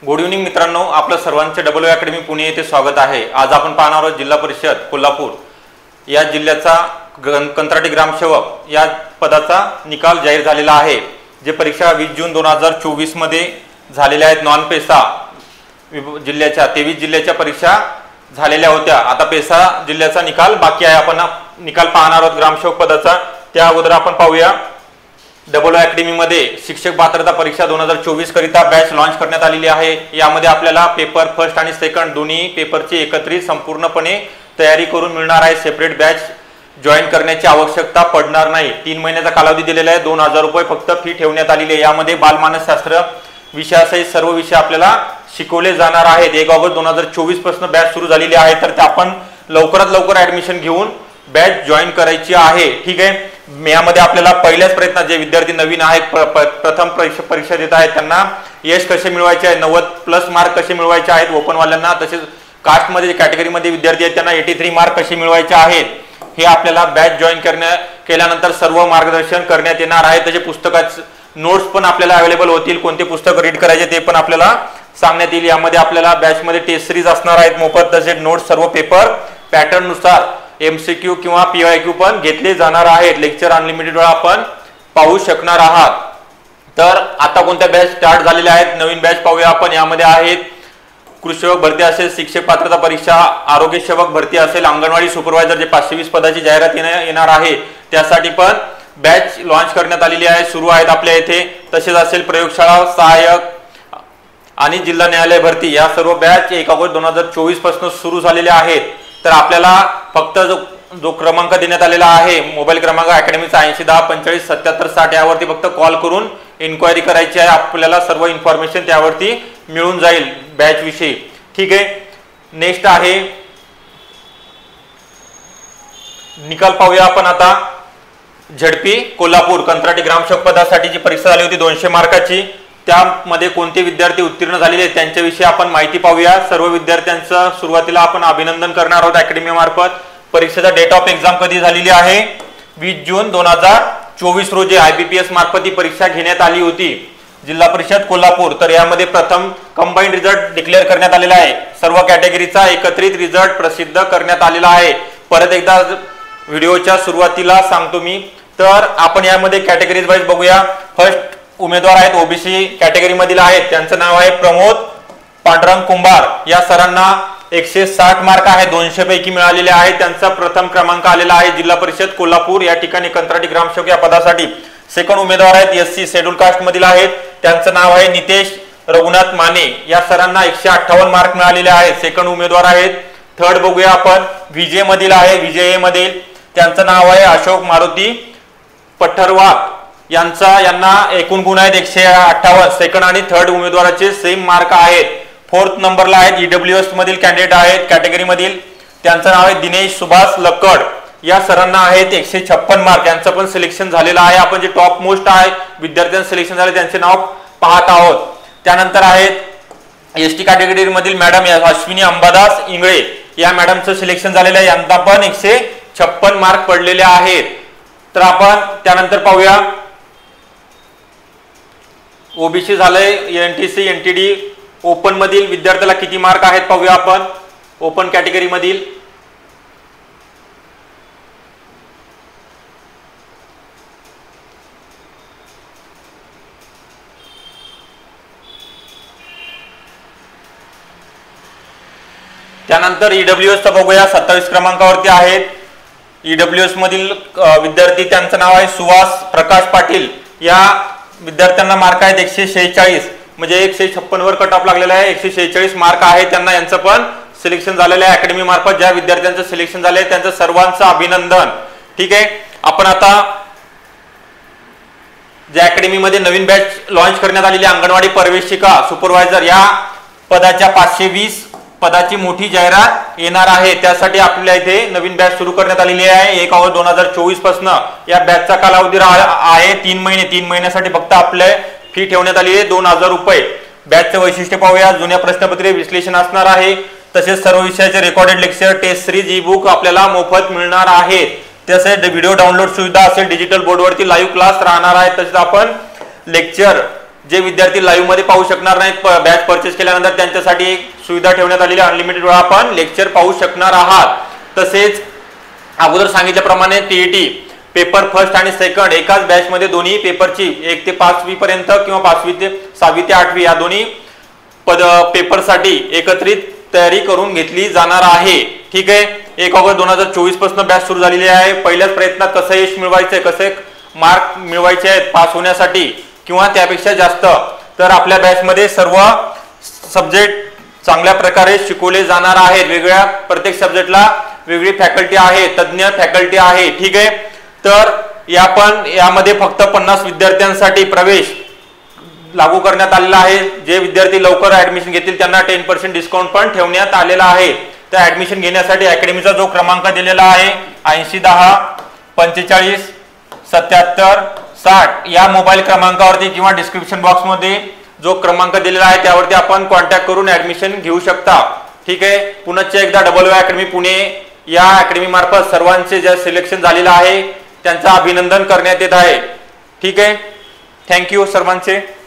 Good evening मित्रांनो, आपलं सर्वांचे डबल अकॅडमी पुणे येथे स्वागत आहे। आज आपण पाहणार आहोत जिल्हा परिषद कोल्हापूर या जिल्ह्याचा कंत्राटी ग्रामसेवक या पदाचा निकाल जाहीर झालेला आहे। जे परीक्षा 20 जून 2024 मध्ये झालेल्या आहेत। नॉन पेसा जिल्ह्याच्या 23 जिल्ह्याच्या परीक्षा झालेल्या होत्या। आता पेसा जिल्ह्याचा निकाल बाकी आहे। आपण निकाल पाहणार आहोत ग्रामसेवक पदाचा। त्या अगोदर आपण पाहूया डबल अकॅडमी मध्ये शिक्षक पात्रता परीक्षा 2024 करिता बॅच लॉन्च करण्यात आलेली आहे। यामध्ये आपल्याला पेपर फर्स्ट आणि सेकंड दोन्ही पेपरची एकत्रित संपूर्णपणे तयारी करून मिळणार आहे। सेपरेट बॅच जॉईन करण्याची आवश्यकता पडणार नाही। 3 महिन्याचा कालावधी दिलेला आहे। 2000 रुपये फक्त फी ठेवण्यात आलेली आहे। यामध्ये बालमानसशास्त्र विषयासहित सर्व विषय आपल्याला शिकवले जाणार आहेत। 1 ऑगस्ट 2024 पासून बॅच सुरू झालेली आहे, तर ते आपण लवकरात लवकर ऍडमिशन घेऊन बॅच जॉईन करायची आहे। ठीक आहे। यामध्ये आपल्याला पहिल्याच प्रयत्नात जे विद्यार्थी नवीन आहेत, प्रथम परीक्षा देत आहेत, त्यांना यश कसे मिळवायचे आहे, 90+ मार्क कसे मिळवायचे आहेत ओपन वाल्यांना, तसेच कास्ट मध्ये कॅटेगरी मध्ये विद्यार्थी आहेत त्यांना 83 मार्क कसे मिळवायचे आहेत, हे आपल्याला बॅच जॉईन केल्यानंतर सर्व मार्गदर्शन करण्यात येणार आहे। त्याचे पुस्तकाचे नोट्स पण आपल्याला अवेलेबल होतील। कोणते पुस्तक रीड करायचे ते पण आपल्याला सांगण्यात येईल। यामध्ये आपल्याला बॅच मध्ये टेस्ट सिरीज असणार आहेत मोफत, तसेच नोट्स सर्व पेपर पॅटर्न नुसार MCQ किंवा PYQ पण घेतले जाणार आहेत। लेक्चर अनलिमिटेड वेळा आपण पाहू शकणार आहात। तर आता कोणत्या बॅच स्टार्ट झालेल्या आहेत, नवीन बॅच पाहूया आपण। यामध्ये आहेत कृषी सेवक भरती असेल, शिक्षक पात्रता परीक्षा, आरोग्य सेवक भरती असेल, अंगणवाडी सुपरवायझर जे 520 पदाची जाहिरात येणार आहे त्यासाठी पण बॅच लॉन्च करण्यात आलेली आहे, सुरू आहेत आपल्या इथे। तसेच असेल प्रयोगशाळा सहाय्यक आणि जिल्हा न्यायालय भरती, या सर्व बॅच 1 ऑगस्ट 2024 पासून सुरू झालेल्या आहेत। तर आपल्याला फक्त जो क्रमांक देण्यात आलेला आहे मोबाईल क्रमांक अकॅडमीचा 8010457760 यावरती फक्त कॉल करून इन्क्वायरी करायची आहे। आपल्याला सर्व इन्फॉर्मेशन त्यावरती मिळून जाईल बॅच विषयी। ठीक आहे। नेक्स्ट आहे निकाल पाहूया आपण आता। झडपी कोल्हापूर कंत्राटी ग्रामसेवक पदासाठी जी परीक्षा झाली होती 200 मार्काची, त्यामध्ये कोणते विद्यार्थी उत्तीर्ण झालेले आहेत त्यांच्याविषयी आपण माहिती पाहूया। सर्व विद्यार्थ्यांचं सुरुवातीला आपण अभिनंदन करणार आहोत अकॅडमी मार्फत। परीक्षेचा डेट ऑफ एक्झाम कधी झालेली आहे, 20 जून 2024 रोजी IBPS मार्फत ही परीक्षा घेण्यात आली होती जिल्हा परिषद कोल्हापूर। तर यामध्ये प्रथम कंबाईंड रिझल्ट डिक्लेअर करण्यात आलेला आहे। सर्व कॅटेगरीचा एकत्रित रिझल्ट प्रसिद्ध करण्यात आलेला आहे। परत एकदा व्हिडिओच्या सुरुवातीला सांगतो मी। तर आपण यामध्ये कॅटेगरीज वाईज बघूया। फर्स्ट उमेदवार आहेत OBC कॅटेगरी मधील आहेत, त्यांचं नाव आहे प्रमोद पांडुरंग कुंभार। या सरांना 160 मार्क आहे, 200 पैकी मिळालेले आहेत। त्यांचा प्रथम क्रमांक आलेला आहे जिल्हा परिषद कोल्हापूर या ठिकाणी कंत्राटी ग्रामसेवक या पदासाठी। सेकंड उमेदवार आहेत SC शेड्यूल कास्ट मधील आहेत, त्यांचं नाव आहे नितेश रघुनाथ माने। या सरांना 158 मार्क मिळालेले आहेत, सेकंड उमेदवार आहेत। थर्ड बघूया आपण विजय मधील आहे, विजय मधील त्यांचं नाव आहे अशोक मारुती पठरवाक। यांना एकूण गुण आहेत 158। सेकंड आणि थर्ड उमेदवाराचे सेम मार्क आहेत। फोर्थ नंबरला आहेत EWS मधील कॅन्डिडेट आहेत कॅटेगरी मधील, त्यांचं नाव आहे दिनेश सुभाष लक्कड। या सरांना आहेत 156 मार्क, यांचं पण सिलेक्शन झालेलं आहे। आपण जे टॉप मोस्ट आहे विद्यार्थ्यांचं सिलेक्शन झाले त्यांचे नाव पाहत आहोत। त्यानंतर आहेत ST कॅटेगरी मधील मॅडम अश्विनी अंबादास इंगळे, या मॅडमचं सिलेक्शन झालेलं आहे, यांना पण 156 मार्क पडलेले आहेत। तर आपण त्यानंतर पाहूया OBC झालंय, NTC NTD ओपन मधील विद्यार्थ्याला किती मार्क आहेत पाहूया आपण। ओपन कॅटेगरी मधील त्यानंतर EWS चा बघूया, 27 क्रमांकावरती आहेत EWS मधील विद्यार्थी, त्यांचं नाव आहे सुहास प्रकाश पाटील। या विद्यार्थ्यांना मार्क आहेत 146, म्हणजे 156 वर कट ऑफ लागलेला आहे, 146 मार्क आहे त्यांना। यांचं पण सिलेक्शन झालेलं आहे अकॅडमी मार्फत। ज्या विद्यार्थ्यांचं सिलेक्शन झालंय त्यांचं सर्वांचं अभिनंदन। ठीक आहे। आपण आता ज्या अकॅडमी मध्ये नवीन बॅच लॉन्च करण्यात आलेली अंगणवाडी पर्यवेक्षिका सुपरवायझर या पदाच्या 520 पदाची मोठी जाहिरात येणार आहे, त्यासाठी आपल्या इथे नवीन बॅच सुरू करण्यात आलेली आहे 1 ऑगस्ट 2024 पासून। या बॅचचा कालावधी आहे 3 महिने। 3 महिन्यासाठी फक्त आपले फी ठेवण्यात आली आहे 2000 रुपये। बॅचचे वैशिष्ट्य पाहूया। जुन्या प्रश्नपत्रे विश्लेषण असणार आहे, तसेच सर्व विषयाचे recorded lecture, test series, e-book आपल्याला मोफत मिळणार आहे। तसेच व्हिडिओ डाउनलोड सुविधा असेल, डिजिटल बोर्डवरती लाईव्ह क्लास राहणार आहे। तसेच आपण लेक्चर जे विद्यार्थी लाईव्ह मध्ये पाहू शकणार नाहीत बॅच परचेस केल्यानंतर त्यांच्यासाठी एक सुविधा ठेवण्यात आलेली आहे, अनलिमिटेड वेळा आपण लेक्चर पाहू शकणार आहात। तसेच अगोदर सांगितल्याप्रमाणे टीईटी पेपर फर्स्ट आणि सेकंड एकाच बॅच मध्ये दोन्ही पेपरची 1 ते 5वी पर्यंत किंवा 5वी ते 6वी ते 8वी या दोन्ही पेपरसाठी एकत्रित तयारी करून घेतली जाणार आहे। ठीक आहे, 1 ऑगस्ट 2024 पासून बॅच सुरू झालेली आहे। पहिल्याच प्रयत्नात कसं यश मिळवायचंय, कसे मार्क मिळवायचे आहेत पास होण्यासाठी किंवा त्यापेक्षा जास्त, तर आपल्या बॅच मध्ये सर्व सब्जेक्ट चांगल्या प्रकारे शिकवले जाणार आहेत। वेगळ्या प्रत्येक सब्जेक्टला वेगळी फॅकल्टी आहे, तज्ञ फॅकल्टी आहे। ठीक आहे, तर यामध्ये फक्त 50 विद्यार्थ्यांसाठी प्रवेश लागू करण्यात आलेला आहे। जे विद्यार्थी लवकर ऍडमिशन घेतील त्यांना 10% डिस्काउंट पण ठेवण्यात आलेला आहे। त्या ऍडमिशन घेण्यासाठी अकॅडमीचा जो क्रमांक दिलेला आहे 8010 45 77 60 या मोबाईल क्रमांकावरती किंवा डिस्क्रिप्शन बॉक्स मध्ये जो क्रमांक दिलेला आहे त्यावरती आपण कॉन्टॅक्ट करून ऍडमिशन घेऊ शकता। ठीक आहे, पुनश्च एकदा डबल अकॅडमी पुणे या अकॅडमी मार्फत सर्वांचे जे सिलेक्शन झालेलं आहे त्यांचं अभिनंदन करण्यात येत आहे। ठीक आहे, थँक्यू सर्वांचे।